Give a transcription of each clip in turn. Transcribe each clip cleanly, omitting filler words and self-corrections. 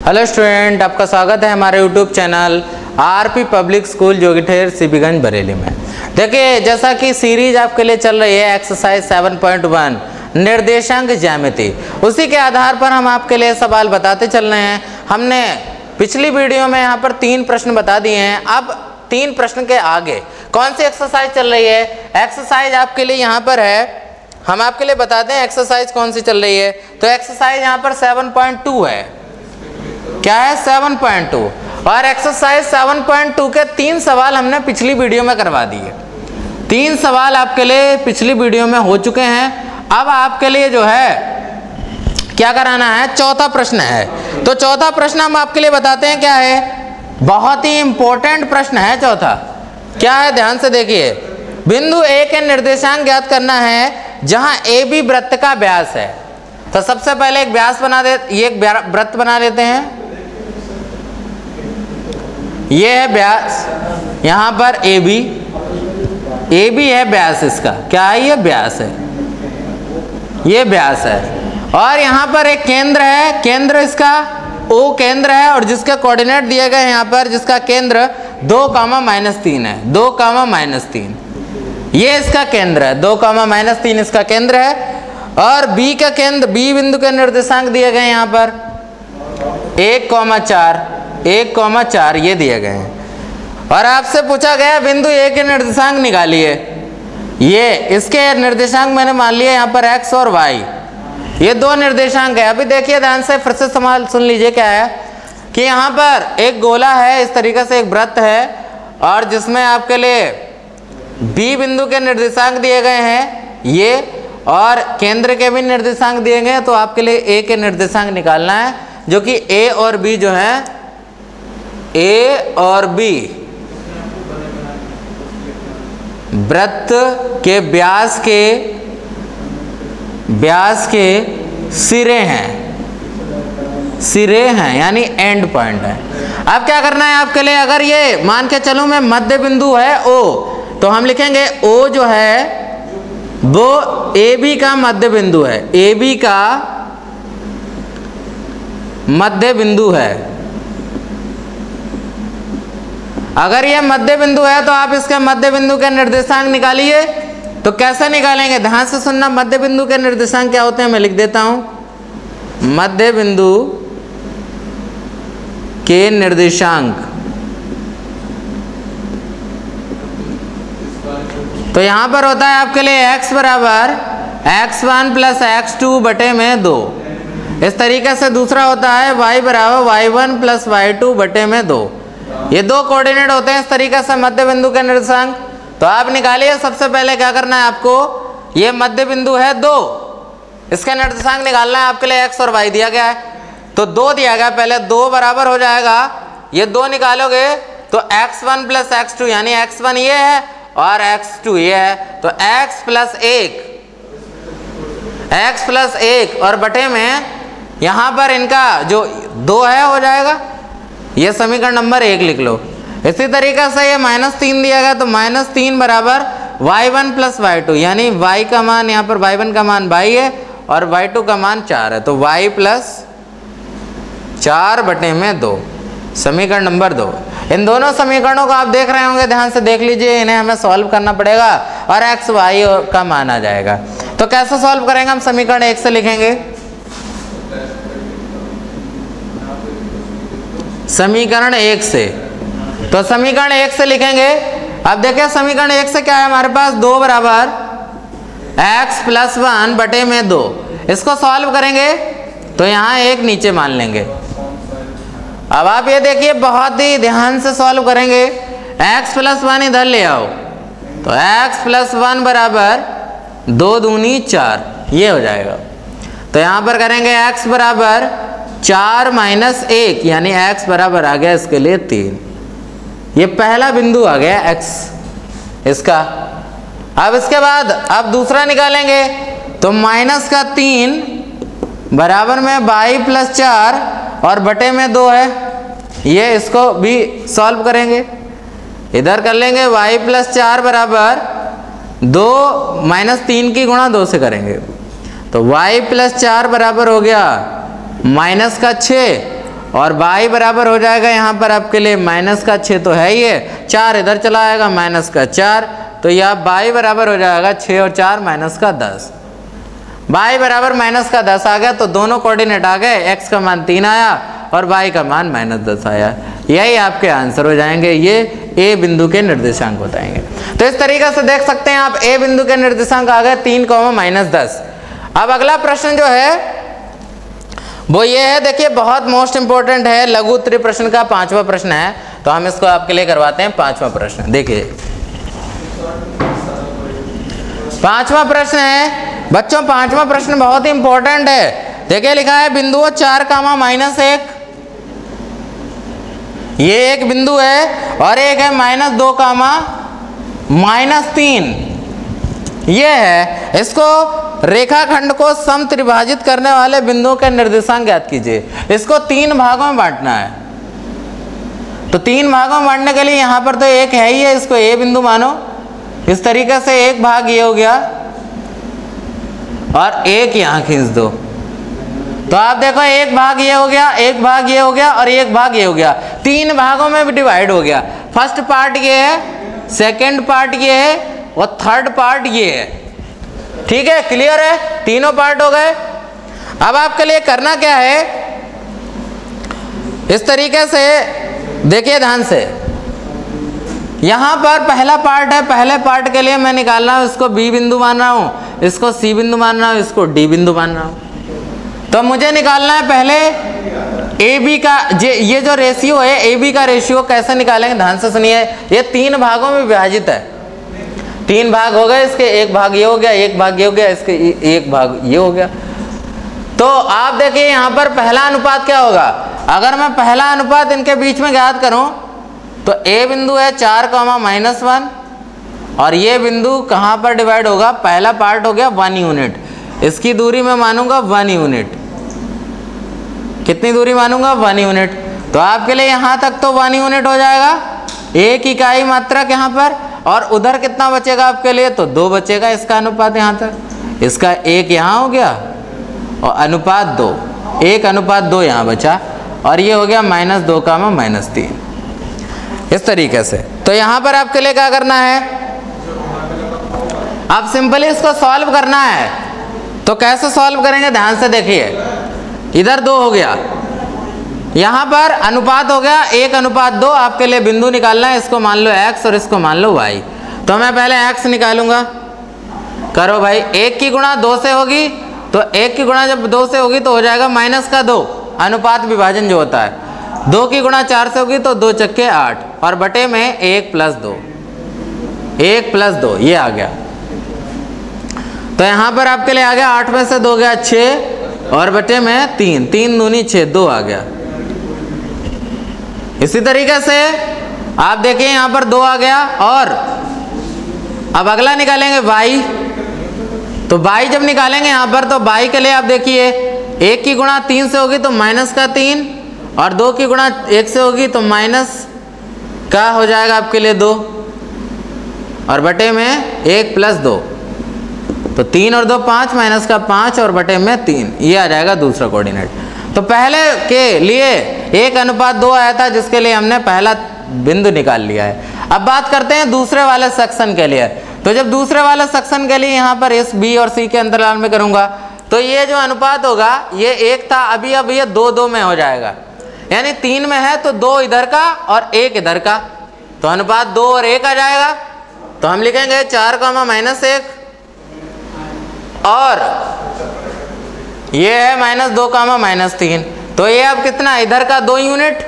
Hello student, आपका स्वागत है हमारे YouTube channel RP public school Jogither CB Ganj Bareilly में। देखिए, जैसा कि सीरीज आपके लिए चल रही है एक्सरसाइज 7.1 निर्देशांक ज्यामिति, उसी के आधार पर हम आपके लिए सवाल बताते चल रहे हैं। हमने पिछली वीडियो में यहाँ पर 3 प्रश्न बता दिए हैं। अब 3 प्रश्न के आगे कौन सी एक्सरसाइज चल रही है? एक्सरसाइज आपके लिए यहाँ पर है, हम आपके लिए बताते हैं एक्सरसाइज कौन सी चल रही है। तो एक्सरसाइज यहाँ पर 7.2 है। क्या है? 7.2। और एक्सरसाइज 7.2 के 3 सवाल हमने पिछली वीडियो में करवा दिए। 3 सवाल आपके लिए पिछली वीडियो में हो चुके हैं। अब आपके लिए जो है क्या कराना है, चौथा प्रश्न है। तो चौथा प्रश्न हम आपके लिए बताते हैं क्या है। बहुत ही इंपॉर्टेंट प्रश्न है चौथा। क्या है? ध्यान से देखिए। बिंदु ए के निर्देशांक ज्ञात करना है जहां ए बी वृत्त का व्यास है। तो सबसे पहले एक व्यास बना दे, ये एक वृत्त बना लेते हैं। ये है व्यास, यहां पर ए बी है व्यास इसका। क्या है? ये व्यास है, ये व्यास है। और यहां पर एक केंद्र है, केंद्र इसका O केंद्र है और जिसके कोऑर्डिनेट दिए गए यहाँ पर, जिसका केंद्र 2,-3 है। 2,-3 ये इसका केंद्र है। 2,-3 इसका केंद्र है। और B का केंद्र, B बिंदु के निर्देशांक दिए गए यहाँ पर 1,4 ये दिए गए हैं। और आपसे पूछा गया बिंदु A के निर्देशांक निकालिए। ये इसके निर्देशांक मैंने मान लिया यहाँ पर x और y, ये 2 निर्देशांक है। अभी देखिए ध्यान से, फिर से सवाल सुन लीजिए। क्या है कि यहाँ पर एक गोला है, इस तरीके से एक वृत्त है और जिसमें आपके लिए B बिंदु के निर्देशांक दिए गए हैं ये, और केंद्र के भी निर्देशांक दिए गए हैं। तो आपके लिए A के निर्देशांक निकालना है, जो कि A और B जो है, A और B वृत्त के व्यास के सिरे हैं, यानी एंड पॉइंट है। अब क्या करना है आपके लिए, अगर ये मान के चलूं मैं मध्य बिंदु है O, तो हम लिखेंगे O जो है वो AB का मध्य बिंदु है। AB का मध्य बिंदु है। अगर ये मध्य बिंदु है तो आप इसके मध्य बिंदु के निर्देशांक निकालिए। तो कैसे निकालेंगे, ध्यान से सुनना। मध्य बिंदु के निर्देशांक क्या होते हैं, मैं लिख देता हूं। मध्य बिंदु के निर्देशांक, तो यहां पर होता है आपके लिए x बराबर x1 + x2 बटे में 2। इस तरीके से दूसरा होता है y बराबर y1 + y2 बटे में 2। ये 2 कोऑर्डिनेट होते हैं इस तरीके से मध्य बिंदु के निर्देशांक। तो आप निकालिए। सबसे पहले क्या करना है आपको, ये मध्य बिंदु है 2, इसका निर्देशांक निकालना है। आपके लिए x और y दिया गया है, तो 2 दिया गया। पहले 2 बराबर हो जाएगा, ये 2 निकालोगे तो x1 + x2, यानी x1 ये है और x2 ये है। तो x + 1 और बटे में यहां पर इनका जो 2 है हो जाएगा। ये समीकरण नंबर 1 लिख लो। इसी तरीके से ये -3 दिया गया, तो -3 बराबर y1 + y2, यानी y का मान यहाँ पर y1 का मान y है और y2 का मान 4 है। तो y + 4 बटे में 2, समीकरण नंबर 2। इन दोनों समीकरणों को आप देख रहे होंगे, ध्यान से देख लीजिए। इन्हें हमें सॉल्व करना पड़ेगा और x y का मान आ जाएगा। तो कैसे सॉल्व करेंगे, हम समीकरण 1 से लिखेंगे। समीकरण 1 से, तो समीकरण 1 से लिखेंगे। अब देखिए समीकरण 1 से क्या है हमारे पास, 2 बराबर x + 1 बटे में 2। इसको सॉल्व करेंगे तो यहाँ 1 नीचे मान लेंगे। अब आप ये देखिए, बहुत ही ध्यान से सॉल्व करेंगे। x + 1 इधर ले आओ, तो x + 1 बराबर 2 दूनी 4, ये हो जाएगा। तो यहाँ पर करेंगे x बराबर 4 - 1, यानी x बराबर आ गया इसके लिए 3। ये पहला बिंदु आ गया x इसका। अब इसके बाद अब दूसरा निकालेंगे, तो -3 बराबर में y + 4 और बटे में 2 है। ये इसको भी सॉल्व करेंगे, इधर कर लेंगे। y + 4 बराबर 2 -3 की गुणा 2 से करेंगे, तो y + 4 बराबर हो गया -6 और y बराबर हो जाएगा यहाँ पर आपके लिए माइनस का 6 तो है ही है, 4 इधर चला आएगा माइनस का 4, तो यह y बराबर हो जाएगा 6 और 4 माइनस का 10। y बराबर माइनस का 10 आ गया तो दोनों कोऑर्डिनेट आ गए, x का मान 3 आया और y का मान माइनस 10 आया। यही आपके आंसर हो जाएंगे, ये a बिंदु के निर्देशांक बताएंगे। तो इस तरीके से देख सकते हैं आप a बिंदु के निर्देशांक आ गए 3, -10। अब अगला प्रश्न जो है वो ये है, देखिए बहुत मोस्ट इंपॉर्टेंट है, लघु उत्तरीय प्रश्न का 5वां प्रश्न है, तो हम इसको आपके लिए करवाते हैं 5वां प्रश्न। देखिए 5वां प्रश्न है बच्चों, 5वां प्रश्न बहुत ही इंपॉर्टेंट है। देखिए लिखा है बिंदुओं 4, -1, ये एक बिंदु है और एक है -2, -3, ये है। इसको रेखाखंड को समत्रिभाजित करने वाले बिंदुओं के निर्देशांक ज्ञात कीजिए। इसको 3 भागों में बांटना है, तो 3 भागों में बांटने के लिए यहाँ पर तो एक है ही है, इसको ए बिंदु मानो। इस तरीके से एक भाग ये हो गया और एक यहाँ खींच दो, तो आप देखो एक भाग ये हो गया, एक भाग ये हो गया और एक भाग ये हो गया, 3 भागों में भी डिवाइड हो गया। फर्स्ट पार्ट ये है, सेकंड पार्ट ये है और थर्ड पार्ट ये है। ठीक है, क्लियर है, तीनों पार्ट हो गए। अब आपके लिए करना क्या है, इस तरीके से देखिए ध्यान से, यहां पर पहला पार्ट है, पहले पार्ट के लिए मैं निकाल रहा हूं, इसको बी बिंदु मान रहा हूं, इसको सी बिंदु मान रहा हूं, इसको डी बिंदु मान रहा हूं। तो मुझे निकालना है पहले ए बी का, ये जो रेशियो है ए बी का रेशियो कैसे निकालेंगे, ध्यान से सुनिए। ये 3 भागों में विभाजित है, 3 भाग हो गए, इसके एक भाग ये हो गया, एक भाग ये हो गया, इसके एक भाग ये हो गया। तो आप देखिए यहाँ पर पहला अनुपात क्या होगा, अगर मैं पहला अनुपात इनके बीच में ज्ञात करूं तो ए बिंदु है 4, -1 और ये बिंदु कहाँ पर डिवाइड होगा, पहला पार्ट हो गया 1 यूनिट, इसकी दूरी मैं मानूंगा 1 यूनिट। कितनी दूरी मानूंगा, 1 यूनिट। तो आपके लिए यहाँ तक तो 1 यूनिट हो जाएगा, 1 इकाई मात्रक यहाँ पर, और उधर कितना बचेगा आपके लिए, तो 2 बचेगा इसका अनुपात यहाँ तक, इसका 1 यहाँ हो गया और अनुपात 2, 1:2 यहाँ बचा, और ये हो गया -2, -3, इस तरीके से। तो यहाँ पर आपके लिए क्या करना है, आप सिंपली इसको सॉल्व करना है। तो कैसे सॉल्व करेंगे, ध्यान से देखिए, इधर 2 हो गया, यहाँ पर अनुपात हो गया 1:2, आपके लिए बिंदु निकालना है, इसको मान लो x और इसको मान लो y। तो मैं पहले x निकालूंगा, करो भाई, 1 की गुणा 2 से होगी, तो 1 की गुणा जब 2 से होगी तो हो जाएगा -2, अनुपात विभाजन जो होता है। 2 की गुणा 4 से होगी तो 2 चक्के 8 और बटे में 1 + 2, 1 + 2 ये आ गया। तो यहाँ पर आपके लिए आ गया 8 में से 2 गया 6 और बटे में 3, 3 दूनी 6, 2 आ गया। इसी तरीके से आप देखिए यहाँ पर 2 आ गया, और अब अगला निकालेंगे y। तो y जब निकालेंगे यहाँ पर, तो y के लिए आप देखिए 1 की गुणा 3 से होगी तो -3 और 2 की गुणा 1 से होगी तो माइनस का हो जाएगा आपके लिए 2 और बटे में 1 + 2, तो 3 और 2 5, -5 और बटे में 3, ये आ जाएगा दूसरा कोऑर्डिनेट। तो पहले के लिए 1:2 आया था, जिसके लिए हमने पहला बिंदु निकाल लिया है। अब बात करते हैं दूसरे वाले सेक्शन के लिए। तो जब दूसरे वाले सेक्शन के लिए यहाँ पर इस बी और सी के अंतराल में करूँगा, तो ये जो अनुपात होगा ये 1 था, अभी अब ये 2-2 में हो जाएगा, यानी 3 में है तो 2 इधर का और 1 इधर का, तो अनुपात 2 और 1 आ जाएगा। तो हम लिखेंगे 4, -1 और ये है -2, -3, तो ये अब कितना, इधर का 2 यूनिट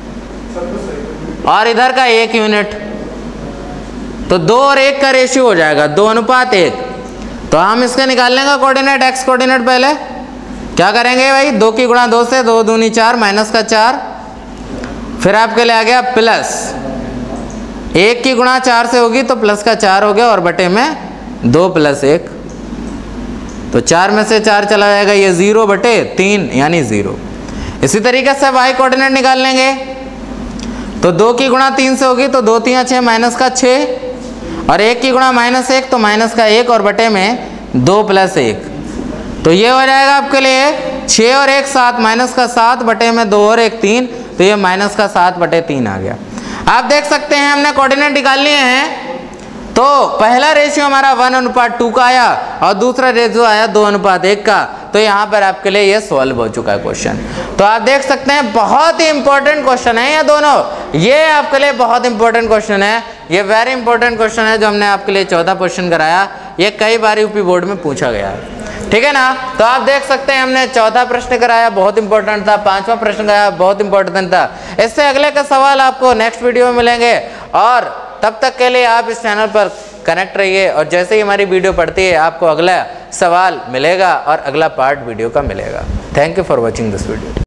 और इधर का 1 यूनिट, तो 2 और 1 का रेशियो हो जाएगा 2:1। तो हम इसके निकाल लेंगे कोऑर्डिनेट, x कोऑर्डिनेट। पहले क्या करेंगे भाई, 2 की गुणा 2 से 2 दूनी 4, -4, फिर आपके लिए आ गया प्लस 1 की गुणा 4 से होगी तो +4 हो गया और बटे में 2 + 1, तो 4 में से 4 चला जाएगा, ये 0/3 यानी 0। इसी तरीके से y कोऑर्डिनेट निकाल लेंगे, तो 2 की गुणा 3 से होगी तो 2 3 6, -6 और 1 की गुणा -1 तो -1 और बटे में 2 + 1, तो ये हो जाएगा आपके लिए 6 और 1 7, माइनस का 7 बटे में 2 और 1 3, तो ये माइनस का 7 बटे 3 आ गया। आप देख सकते हैं हमने कोऑर्डिनेट निकाल लिए हैं। तो पहला रेशियो हमारा 1:2 का आया और दूसरा रेशियो आया 2:1 का। तो यहाँ पर आपके लिए ये सॉल्व हो चुका है क्वेश्चन। तो आप देख सकते हैं बहुत ही इंपॉर्टेंट क्वेश्चन है ये दोनों, ये आपके लिए बहुत इंपॉर्टेंट क्वेश्चन है, ये वेरी इंपॉर्टेंट क्वेश्चन है जो हमने आपके लिए 14 क्वेश्चन कराया। ये कई बार यूपी बोर्ड में पूछा गया है, ठीक है ना। तो आप देख सकते हैं हमने 14 प्रश्न कराया, बहुत इंपॉर्टेंट था। 5वां प्रश्न कराया, बहुत इंपॉर्टेंट था। इससे अगले का सवाल आपको नेक्स्ट वीडियो में मिलेंगे और तब तक के लिए आप इस चैनल पर कनेक्ट रहिए और जैसे ही हमारी वीडियो पढ़ती है आपको अगला सवाल मिलेगा और अगला पार्ट वीडियो का मिलेगा। Thank you for watching this video.